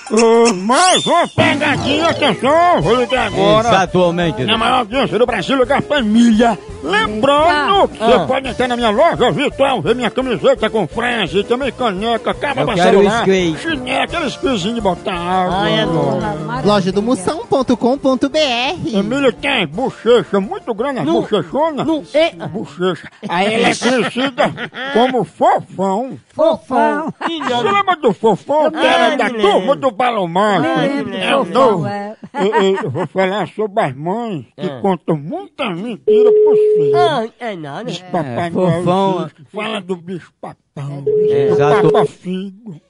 Mais uma pegadinha, atenção, vou ligar agora. Exatamente. Na maior audiência do Brasil, ligar a família. Lembrando que você pode entrar na minha loja virtual, ver minha camiseta com frase, também caneca, capa pra celular, chinelo, aqueles pizinhos de botar água. Loja do Moção.com.br. Emília tem bochecha muito grande, bochechona. Bochecha. Aí ela é conhecida como Fofão. Fofão. Você lembra do Fofão, que era da turma do Balomacho? É o novo. Eu vou falar sobre as mães que contam muita mentira por filho. É nada. Papai Fofão. Noel, fala do bicho papão, Exato. do papafigo.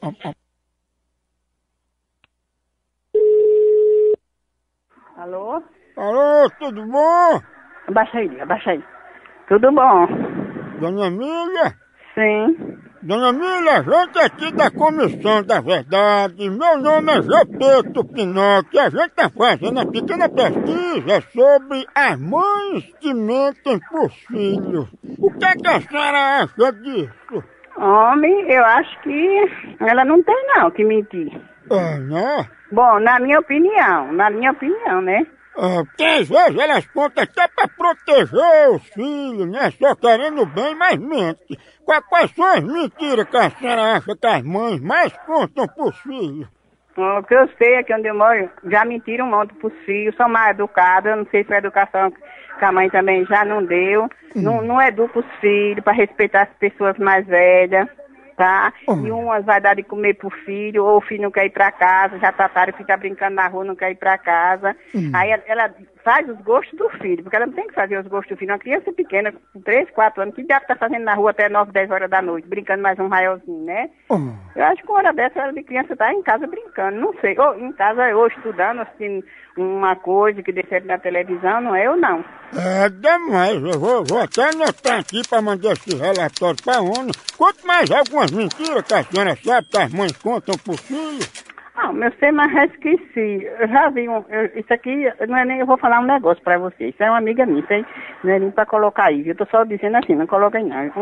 Alô? Alô, tudo bom? Abaixa aí. Tudo bom? Dona Emília? Sim. Dona Emília, a gente aqui da Comissão da Verdade, meu nome é Gepeto Pinocchio, a gente está fazendo uma pequena pesquisa sobre as mães que mentem por filhos. O que é que a senhora acha disso? Homem, eu acho que ela não tem não que mentir. Né? Bom, na minha opinião, né? Porque às vezes elas contam até para proteger os filhos, né? Só querendo bem, mas mente. Quais são as mentiras que a senhora acha que as mães mais contam pros filhos? O que eu sei é que onde eu moro já mentiram um monte pros filhos, são mal educados, eu não sei se a educação que a mãe também já não deu. Não educa os filhos para respeitar as pessoas mais velhas. Tá? E umas vai dar de comer pro filho, ou o filho não quer ir pra casa, já tá tarde, fica brincando na rua, não quer ir pra casa. Aí ela faz os gostos do filho, porque ela não tem que fazer os gostos do filho. Uma criança pequena, com 3, 4 anos, que diabo tá fazendo na rua até 9, 10 horas da noite, brincando mais um raiozinho, né? Eu acho que uma hora dessa, hora de criança tá em casa brincando, não sei. Ou em casa, ou estudando, assistindo uma coisa que deixa na televisão, não é eu não. É demais, eu vou até anotar aqui para mandar esse relatório para a ONU. Quanto mais algumas mentiras que a senhora sabe que as mães contam pro filho. Meu sei, mas já esqueci. Eu já vi isso aqui, não é nem, eu vou falar um negócio pra vocês. Isso é uma amiga minha, isso aí não é nem pra colocar aí. Eu tô só dizendo assim, não coloca aí não.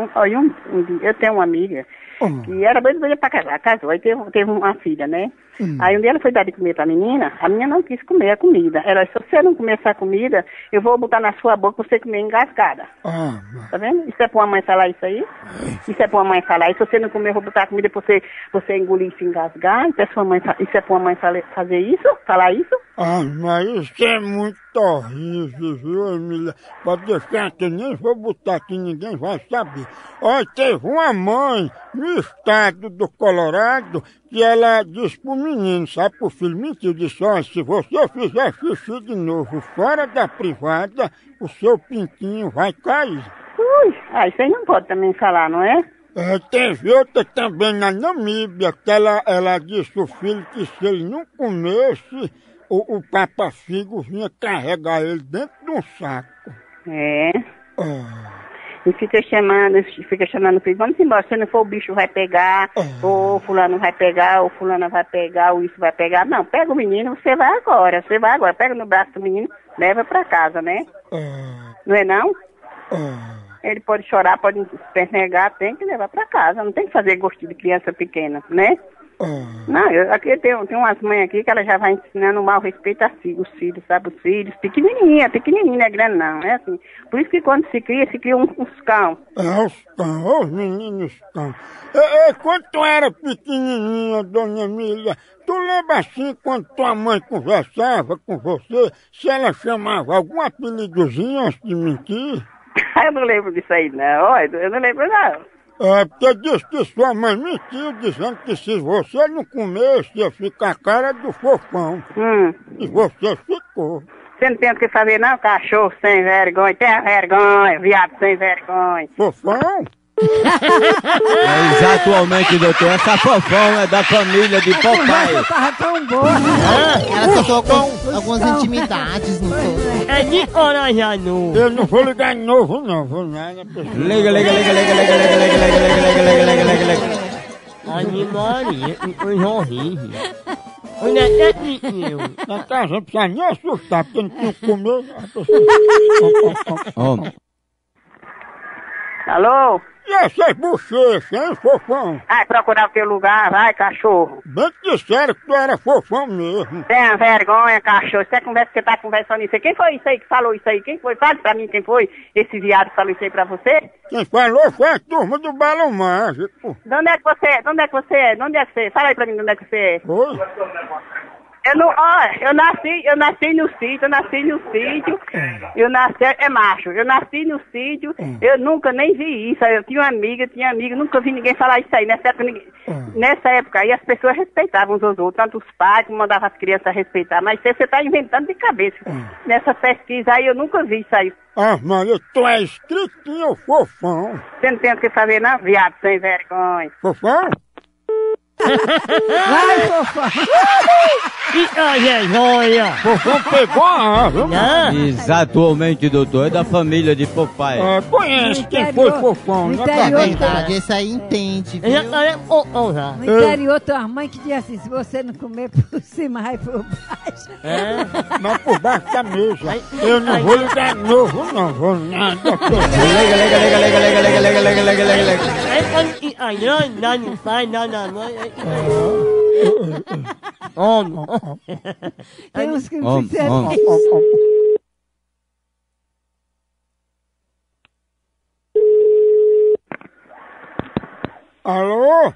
Eu tenho uma amiga que era bem doida pra casar, casou, aí teve uma filha, né? Aí um dia ela foi dar de comer pra menina, a menina não quis comer a comida. Ela disse, se você não comer essa comida, eu vou botar na sua boca pra você comer engasgada. Tá vendo? Isso é pra uma mãe falar isso aí? Isso é pra uma mãe falar. E se você não comer, eu vou botar a comida pra você engolir e se engasgar. Isso é pra uma mãe fazer isso? Falar isso? Mas isso é muito horrível, viu, Emília? Pode deixar que eu nem vou botar aqui, ninguém vai saber. Olha, teve uma mãe no estado do Colorado que ela disse pro menino, sabe, pro filho, mentiu, disse, olha, se você fizer xixi de novo fora da privada, o seu pintinho vai cair. Isso aí não pode também falar, não é? Teve outra também na Namíbia, que ela disse ao filho que se ele não comesse, o papafigo vinha carregar ele dentro de um saco. E fica chamando o filho, vamos embora, se não for o bicho vai pegar, ou fulano vai pegar, ou fulana vai pegar, ou isso vai pegar. Não, pega o menino, você vai agora, pega no braço do menino, leva pra casa, né? Não é não? Ele pode chorar, pode espernegar, tem que levar pra casa, não tem que fazer gostinho de criança pequena, né? Não, aqui tem umas mães aqui que ela já vai ensinando mal respeito a os filhos, sabe? Os filhos, pequenininha, não é grande não, é assim. Por isso que quando se cria uns cão. Os cão, os meninos cão. Quando tu era pequenininha, dona Emília, tu lembra assim, quando tua mãe conversava com você, se ela chamava algum apelidozinho antes de mentir? Eu não lembro disso aí não, eu não lembro não. Porque disse que sua mãe mentiu, dizendo que se você não comesse, ia ficar a cara do Fofão. E você ficou. Você não tem o que fazer não, cachorro sem vergonha, tem vergonha, viado sem vergonha. Fofão? Exatamente, doutor. Essa Fofão é da família de papai. Essa tava tão boa. Ela contou com algumas intimidades no todo. É de Corajanu. Eu não vou ligar de novo, não. Vou nada. Liga. Animaria, coisa horrível. Onde é que eu? Na casa não precisa nem assustar, porque não tinha o que comer. Alô? E essas bochechas, hein, fofão? Ai, procurar o teu lugar, vai, cachorro. Bem que disseram que tu era fofão mesmo. Tenha vergonha, cachorro. Você conversa que você tá conversando isso aí. Quem foi isso aí que falou isso aí? Quem foi? Fale pra mim quem foi esse viado que falou isso aí pra você. Quem falou foi a turma do Balão Mágico. De onde é que você é? De onde é que você é? De onde é que você é? Fala aí pra mim de onde é que você é. Foi? Eu não, ó, eu nasci no sítio, eu nasci, é macho, eu nasci no sítio, eu nunca nem vi isso, eu tinha amiga, nunca vi ninguém falar isso aí, nessa época aí as pessoas respeitavam uns aos outros, tanto os pais como mandavam as crianças respeitar, mas você tá inventando de cabeça, nessa pesquisa aí eu nunca vi isso aí. Ah, Maria, tu é escritinho, fofão. Você não tem o que fazer não, viado, sem vergonha. Fofão? Vai, fofa! Olha! Fofão pegou a árvore. Exatamente, doutor. É da família de papai. Ah, conhece quem foi fofão, no né? interior, Tá é vendo? verdade, esse aí entende, viu? No interior tem uma mãe que diz assim, se você não comer por cima, vai por baixo. Mas por baixo da mesa. Eu não vou ligar novo, não vou nada. Não faz nada, não. Homem. Tem uns que não fizeram. Alô?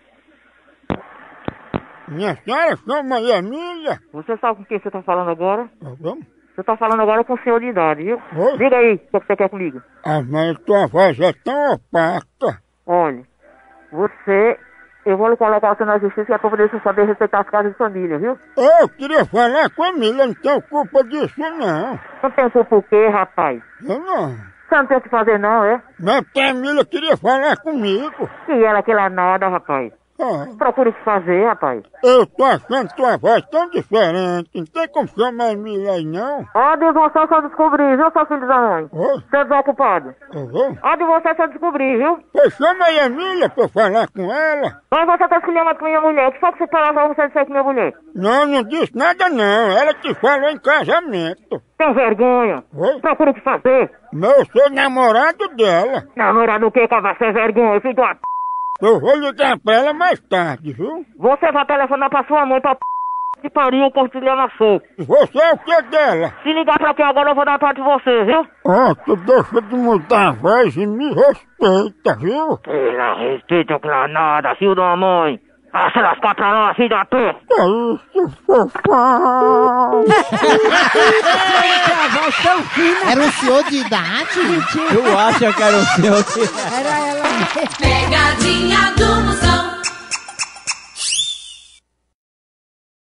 Minha senhora chama Maria Emília? Você sabe com quem você tá falando agora? Vamos? Você tá falando agora com o senhor de idade, viu? Oi? Diga aí, o que você quer comigo? Ah, mas tua voz é tão opaca. Olha, eu vou lhe colocar você na justiça que é pra poder você saber respeitar as casas de família, viu? Eu queria falar com a Emília, não tenho culpa disso não. Não tem culpa o quê, rapaz? Eu não. Você não tem o que fazer não, é? Mas porque a Emília queria falar comigo. E ela que lá nada, rapaz. Ah, Procura o que fazer, rapaz. eu tô achando tua voz tão diferente. Não tem como chamar a Emília aí não. Onde você se eu descobrir, viu, seu filho da mãe? Oi? Seu desocupado. Uhum. Onde você se eu descobrir, viu? Pois chama aí a Emília pra eu falar com ela. Mas você tá escolhendo com minha mulher. O que foi que você falava pra você dizer com minha mulher? Não, não disse nada não. Ela te falou em casamento. Tem vergonha. Oi? Procura o que fazer. Mas eu sou namorado dela. Namorado o quê, cara? Sem vergonha, filho da p... Eu vou ligar pra ela mais tarde, viu? Você vai telefonar pra sua mãe pra p... que pariu, Portilha na sopa. Você é o que dela? Se ligar pra aqui agora eu vou dar parte de você, viu? Ó, tu deixa de mudar a voz e me respeita, viu? Ela respeita pra nada, filho da mãe. Ah, se lascar pra lá, filho da p... É isso, fofão! A voz tão fina. Era um senhor de idade? Tu acha que era o senhor que... Era ela mesmo. Pegadinha